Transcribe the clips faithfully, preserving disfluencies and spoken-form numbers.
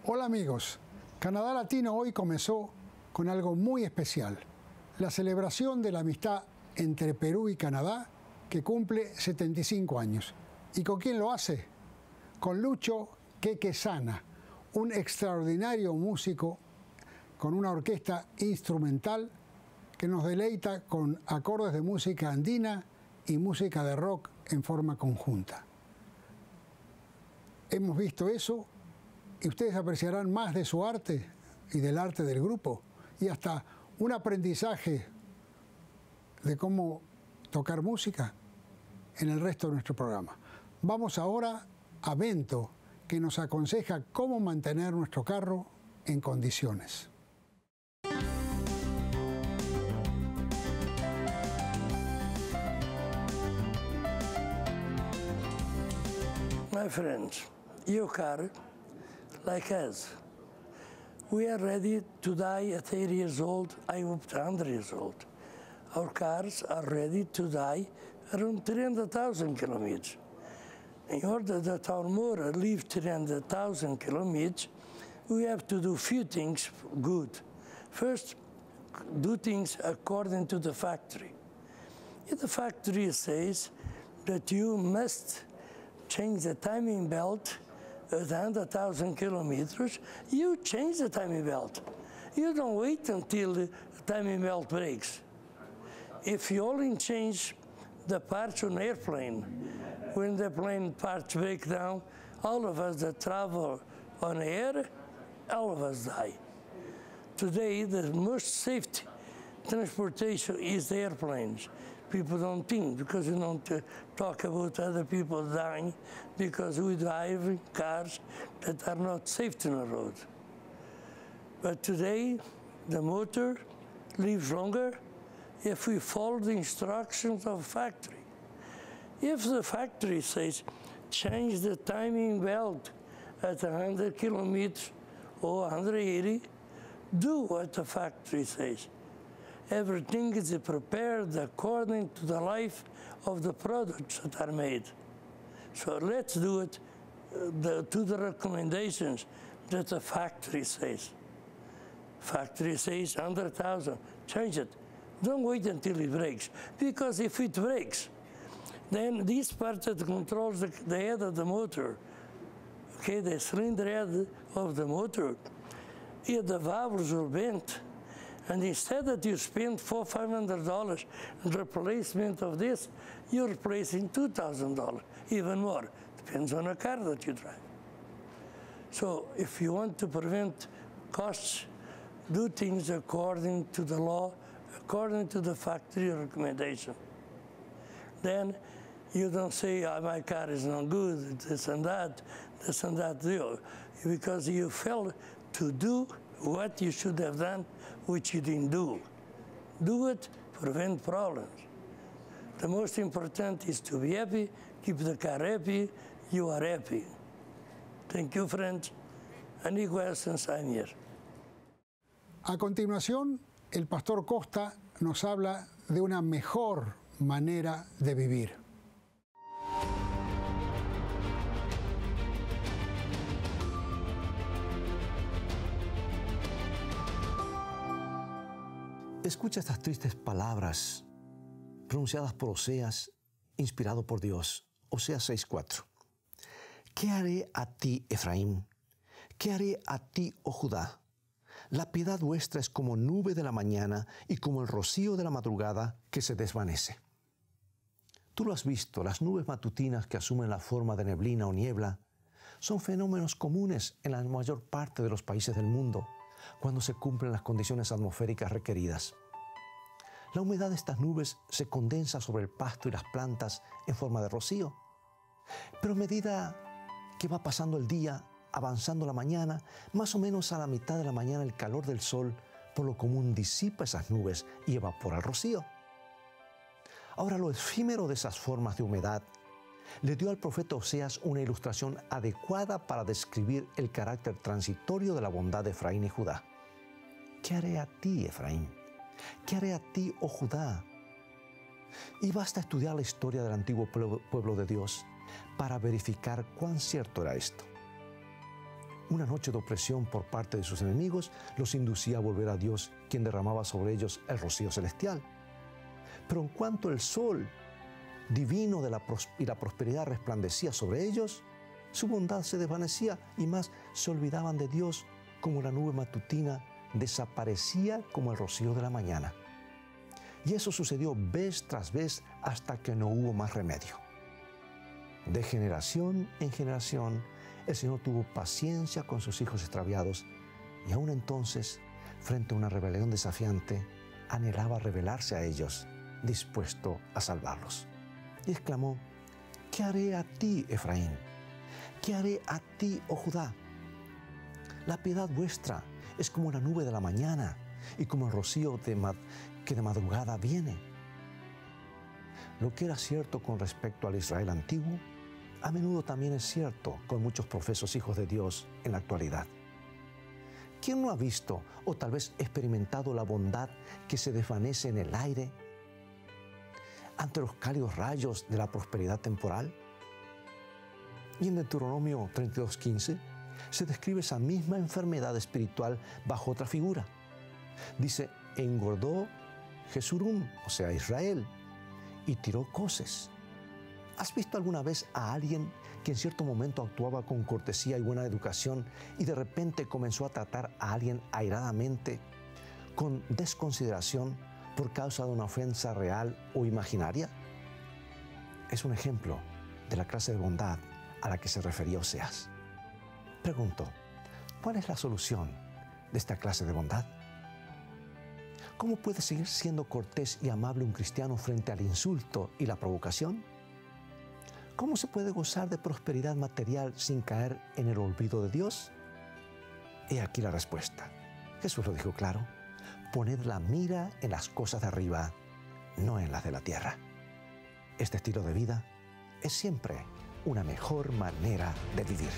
Hola amigos, Canadá Latino hoy comenzó con algo muy especial, la celebración de la amistad entre Perú y Canadá que cumple setenta y cinco años. ¿Y con quién lo hace? Con Lucho Quequesana, un extraordinario músico con una orquesta instrumental que nos deleita con acordes de música andina y música de rock en forma conjunta. Hemos visto eso y ustedes apreciarán más de su arte y del arte del grupo y hasta un aprendizaje de cómo tocar música en el resto de nuestro programa. Vamos ahora a Bento, que nos aconseja cómo mantener nuestro carro en condiciones. My friends, your car, like us, we are ready to die at eighty years old, I hope one hundred years old. Our cars are ready to die around three hundred thousand kilometers. In order that our motor live three hundred thousand kilometers, we have to do few things good. First, do things according to the factory. If the factory says that you must change the timing belt at one hundred thousand kilometers, you change the timing belt. You don't wait until the timing belt breaks. If you only change the parts on an airplane, when the plane parts break down, all of us that travel on air, all of us die. Today, the most safety transportation is the airplanes. People don't think, because we don't uh, talk about other people dying, because we drive in cars that are not safe on the road. But today, the motor lives longer if we follow the instructions of the factory. If the factory says, change the timing belt at one hundred kilometers or one hundred eighty, do what the factory says. Everything is prepared according to the life of the products that are made. So let's do it uh, the, to the recommendations that the factory says. Factory says one hundred thousand, change it. Don't wait until it breaks, because if it breaks, then this part that controls the, the head of the motor, okay, the cylinder head of the motor, if the valves are bent, and instead that you spend four, five hundred dollars in replacement of this, you're replacing two thousand dollars, even more. Depends on the car that you drive. So if you want to prevent costs, do things according to the law, according to the factory recommendation. Then you don't say, oh, my car is not good, this and that, this and that, because you failed to do what you should have done, which you didn't do. Do it, prevent problems. The most important is to be happy, keep the car happy, you are happy. Thank you, friends. Any questions, I'm here. A continuación, el pastor Costa nos habla de una mejor manera de vivir. Escucha estas tristes palabras pronunciadas por Oseas, inspirado por Dios. Oseas seis cuatro. ¿Qué haré a ti, Efraín? ¿Qué haré a ti, oh Judá? La piedad vuestra es como nube de la mañana y como el rocío de la madrugada que se desvanece. Tú lo has visto, las nubes matutinas que asumen la forma de neblina o niebla son fenómenos comunes en la mayor parte de los países del mundo cuando se cumplen las condiciones atmosféricas requeridas. La humedad de estas nubes se condensa sobre el pasto y las plantas en forma de rocío. Pero a medida que va pasando el día, avanzando la mañana, más o menos a la mitad de la mañana el calor del sol por lo común disipa esas nubes y evapora el rocío. Ahora, lo efímero de esas formas de humedad le dio al profeta Oseas una ilustración adecuada para describir el carácter transitorio de la bondad de Efraín y Judá. ¿Qué haré a ti, Efraín? ¿Qué haré a ti, oh Judá? Y basta estudiar la historia del antiguo pueblo de Dios para verificar cuán cierto era esto. Una noche de opresión por parte de sus enemigos los inducía a volver a Dios, quien derramaba sobre ellos el rocío celestial. Pero en cuanto el sol divino de la y la prosperidad resplandecía sobre ellos, su bondad se desvanecía y más se olvidaban de Dios, como la nube matutina desaparecía como el rocío de la mañana. Y eso sucedió vez tras vez hasta que no hubo más remedio. De generación en generación, el Señor tuvo paciencia con sus hijos extraviados y aún entonces, frente a una rebelión desafiante, anhelaba revelarse a ellos, dispuesto a salvarlos. Y exclamó: ¿qué haré a ti, Efraín? ¿Qué haré a ti, oh Judá? La piedad vuestra es como la nube de la mañana y como el rocío de que de madrugada viene. Lo que era cierto con respecto al Israel antiguo, a menudo también es cierto con muchos profesos hijos de Dios en la actualidad. ¿Quién no ha visto o tal vez experimentado la bondad que se desvanece en el aire ante los cálidos rayos de la prosperidad temporal? Y en Deuteronomio treinta y dos, quince se describe esa misma enfermedad espiritual bajo otra figura. Dice: engordó Jesurum, o sea Israel, y tiró coces. ¿Has visto alguna vez a alguien que en cierto momento actuaba con cortesía y buena educación y de repente comenzó a tratar a alguien airadamente, con desconsideración por causa de una ofensa real o imaginaria? Es un ejemplo de la clase de bondad a la que se refería Oseas. Pregunto, ¿cuál es la solución de esta clase de bondad? ¿Cómo puede seguir siendo cortés y amable un cristiano frente al insulto y la provocación? ¿Cómo se puede gozar de prosperidad material sin caer en el olvido de Dios? He aquí la respuesta. Jesús lo dijo claro: poned la mira en las cosas de arriba, no en las de la tierra. Este estilo de vida es siempre una mejor manera de vivir.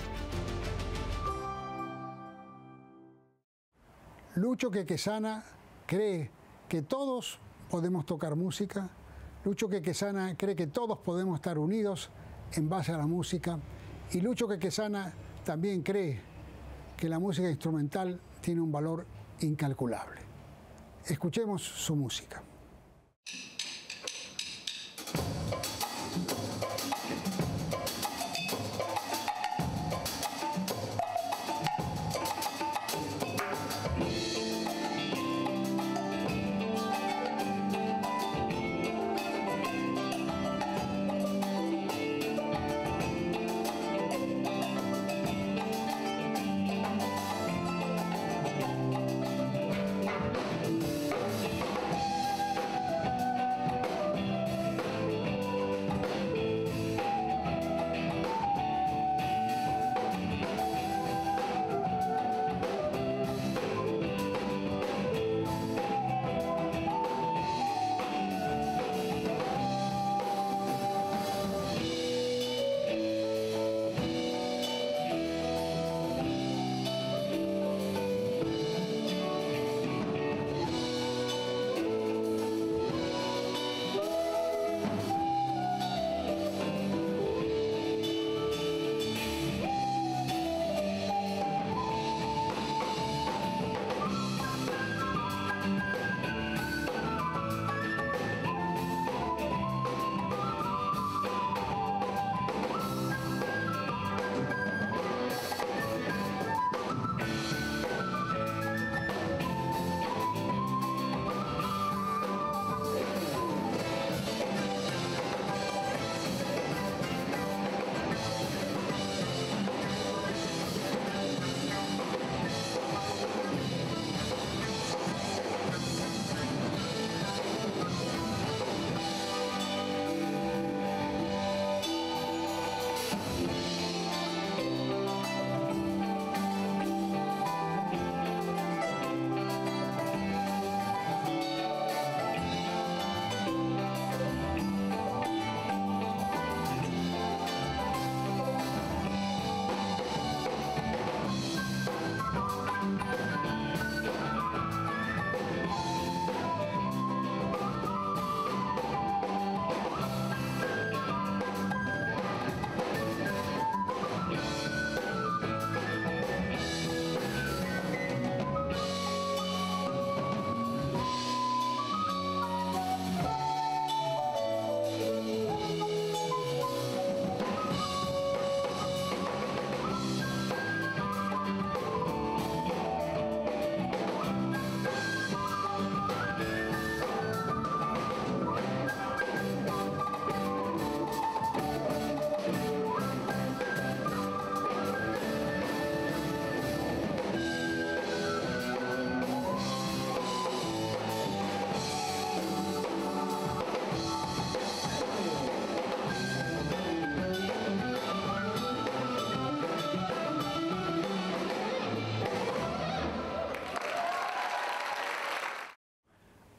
Lucho Quequesana cree que todos podemos tocar música. Lucho Quequesana cree que todos podemos estar unidos en base a la música. Y Lucho Quequesana también cree que la música instrumental tiene un valor incalculable. Escuchemos su música.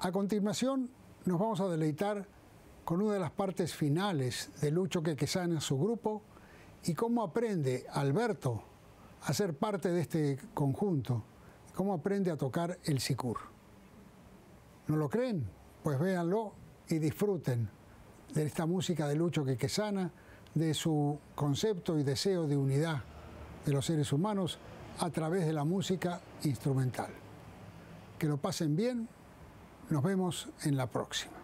A continuación, nos vamos a deleitar con una de las partes finales de Lucho Quequesana y su grupo y cómo aprende Alberto a ser parte de este conjunto, cómo aprende a tocar el sicur. ¿No lo creen? Pues véanlo y disfruten de esta música de Lucho Quequesana, de su concepto y deseo de unidad de los seres humanos a través de la música instrumental. Que lo pasen bien, nos vemos en la próxima.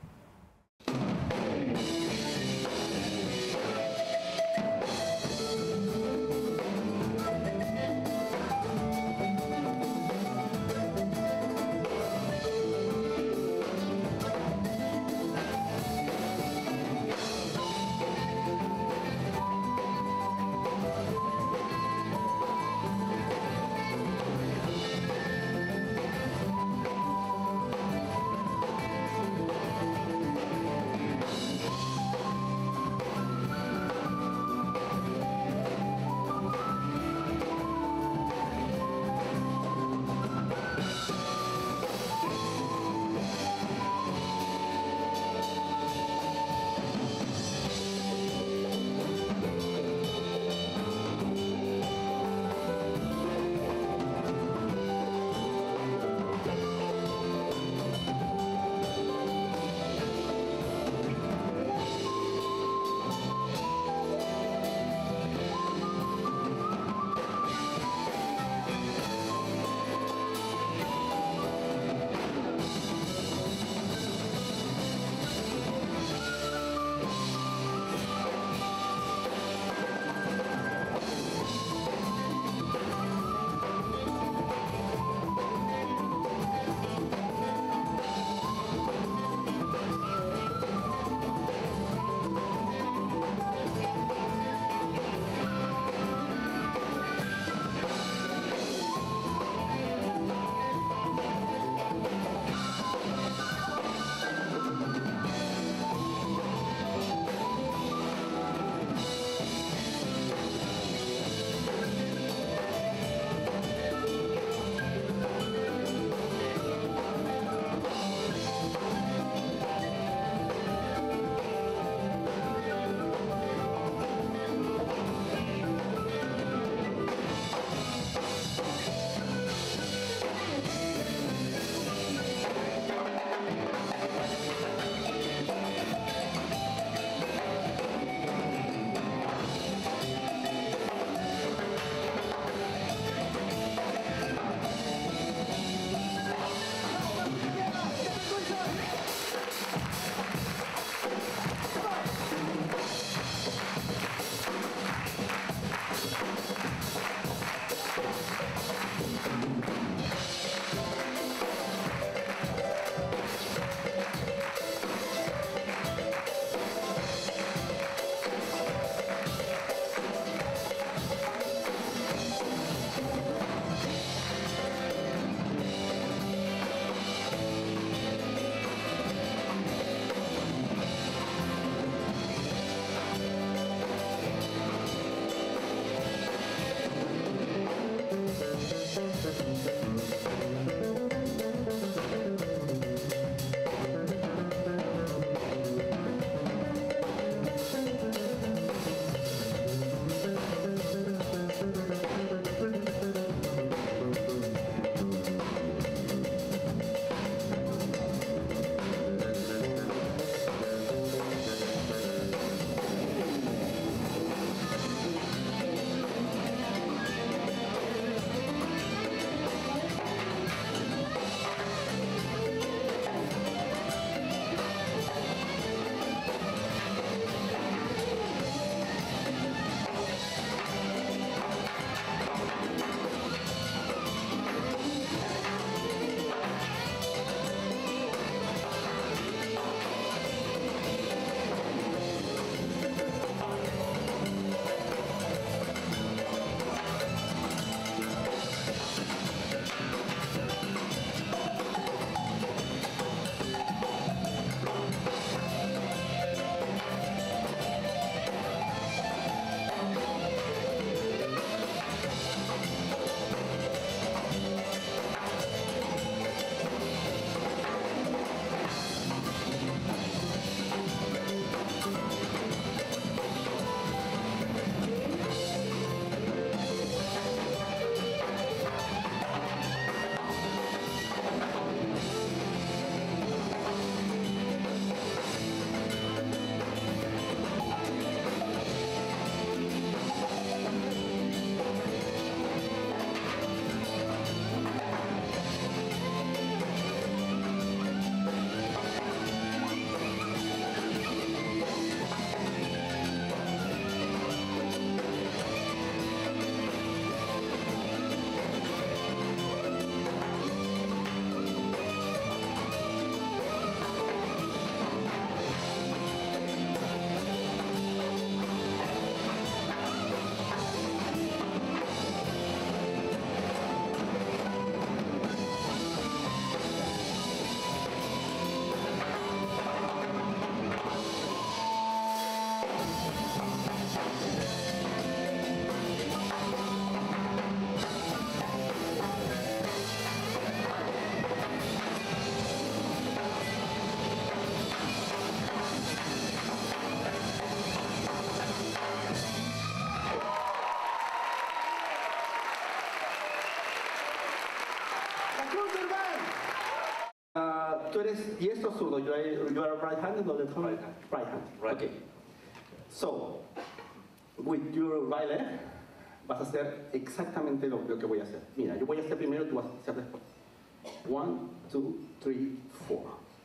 tú eres diestro o zurdo. You are, you are right-handed or left-handed? Right hand. Right hand. Right. Okay. So, with your right leg, vas a hacer exactamente lo, lo que voy a hacer. Mira, yo voy a hacer primero, tú vas a hacer después. One, two, three, four.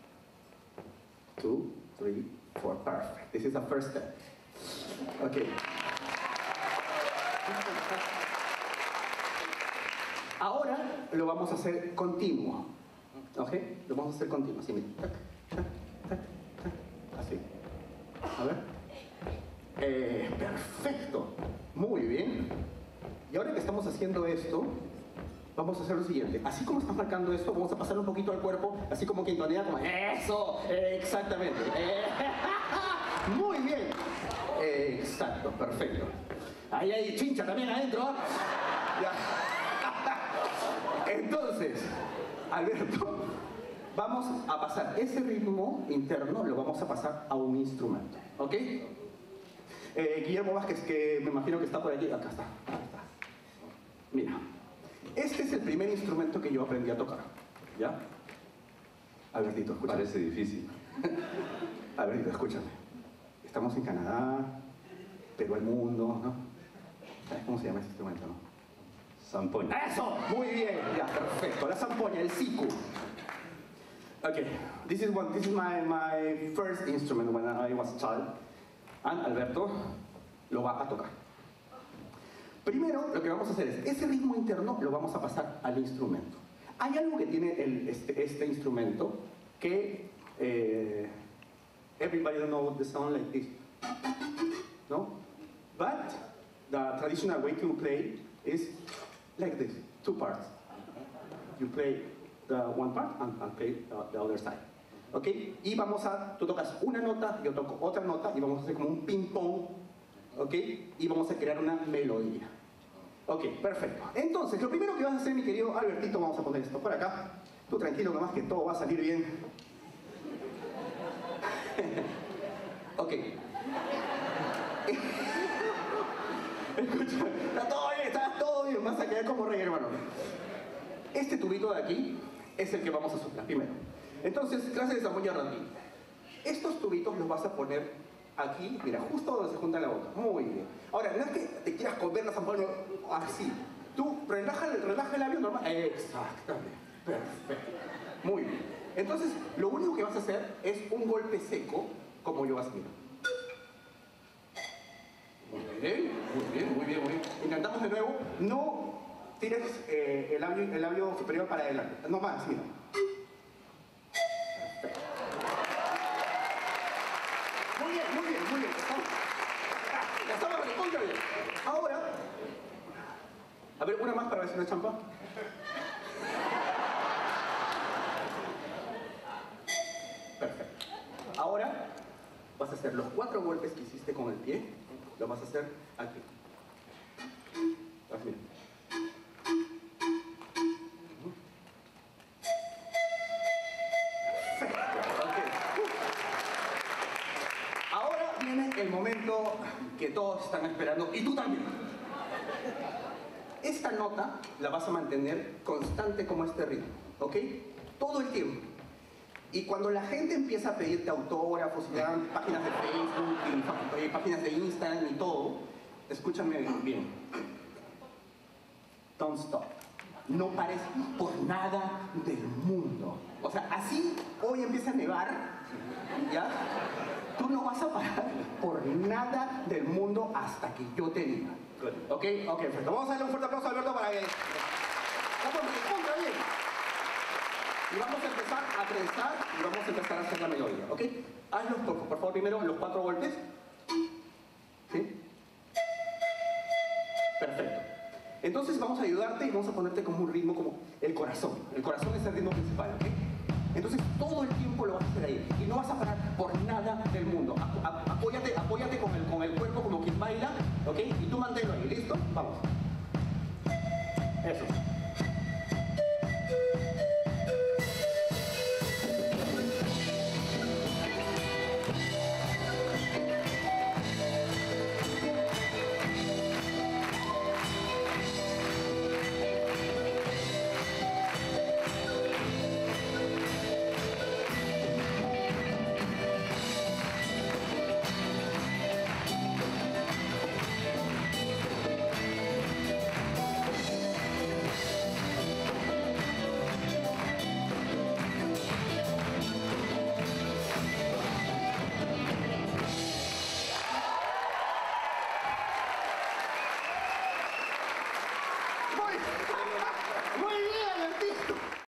Two, three, four. Perfect. This is the first step. Okay. Ahora lo vamos a hacer continuo. ¿Ok? Lo vamos a hacer continuo. Así, mira. Tac, tac, tac, tac. Así. A ver. Eh, perfecto. Muy bien. Y ahora que estamos haciendo esto, vamos a hacer lo siguiente. Así como estás marcando esto, vamos a pasar un poquito al cuerpo, así como quintonea, como ¡eso! Eh, exactamente. Eh, muy bien. Eh, exacto, perfecto. Ahí hay chincha también adentro. Ya. Entonces, Alberto, vamos a pasar ese ritmo interno, lo vamos a pasar a un instrumento, ¿ok? Eh, Guillermo Vázquez, que me imagino que está por aquí, acá está, acá está. Mira, este es el primer instrumento que yo aprendí a tocar, ¿ya? Albertito, escúchame. Parece difícil. Albertito, escúchame. Estamos en Canadá, Perú al mundo, ¿no? ¿Sabes cómo se llama ese instrumento, no? Zampoña. ¡Eso! Muy bien, ya, perfecto. La zampoña, el siku. Okay, this is one. This is my my first instrument when I was a child. And Alberto lo va a tocar. Primero, lo que vamos a hacer es ese ritmo interno lo vamos a pasar al instrumento. Hay algo que tiene el, este, este instrumento que eh, everybody don't know the sound like this, no? But the traditional way to play is like this, two parts. You play the one part and, and play the, the other side. ¿Ok? Y vamos a, tú tocas una nota, yo toco otra nota y vamos a hacer como un ping-pong. ¿Ok? Y vamos a crear una melodía. Ok, perfecto. Entonces, lo primero que vas a hacer, mi querido Albertito, vamos a poner esto por acá. Tú tranquilo nomás que todo va a salir bien. Ok. Escucha, está todo bien, está todo bien, vas a quedar como rey, hermano. Este tubito de aquí es el que vamos a soplar primero. Entonces, clase de zampoña rapidito. Estos tubitos los vas a poner aquí, mira, justo donde se junta la boca. Muy bien. Ahora, no es que te quieras comer la zampoña así. Tú relaja, relaja el labio normal. Exactamente. Perfecto. Muy bien. Entonces, lo único que vas a hacer es un golpe seco, como yo así. Muy bien, muy bien, muy bien, muy bien. Intentamos de nuevo. No tires eh, el, labio, el labio superior para adelante. No más, mira. Perfecto. Muy bien, muy bien, muy bien. Estamos, ya estamos recontra bien. Ahora, a ver, una más para ver si no es champa. Perfecto. Ahora vas a hacer los cuatro golpes que hiciste con el pie, lo vas a hacer aquí. Así. Perfecto. Okay. Ahora viene el momento que todos están esperando, y tú también. Esta nota la vas a mantener constante como este ritmo, ¿ok? Todo el tiempo. Y cuando la gente empieza a pedirte autógrafos, y te dan páginas de Facebook, y páginas de Instagram y todo, escúchame bien. Don't stop. No pares por nada del mundo. O sea, así hoy empieza a nevar, ¿ya? Tú no vas a parar por nada del mundo hasta que yo te diga. ¿Ok? Ok, perfecto. Vamos a darle un fuerte aplauso a Alberto para que... Vamos, responda bien. Y vamos a empezar a trenzar y vamos a empezar a hacer la melodía, ¿ok? Hazlos, por, por favor, primero los cuatro golpes. ¿Sí? Perfecto. Entonces vamos a ayudarte y vamos a ponerte como un ritmo, como el corazón. El corazón es el ritmo principal, ¿ok? Entonces todo el tiempo lo vas a hacer ahí. Y no vas a parar por nada del mundo. A, a, apóyate, apóyate con el, con el cuerpo como quien baila, ¿ok? Y tú manténlo ahí, ¿listo? Vamos. Eso. Muy, muy bien, Albertito.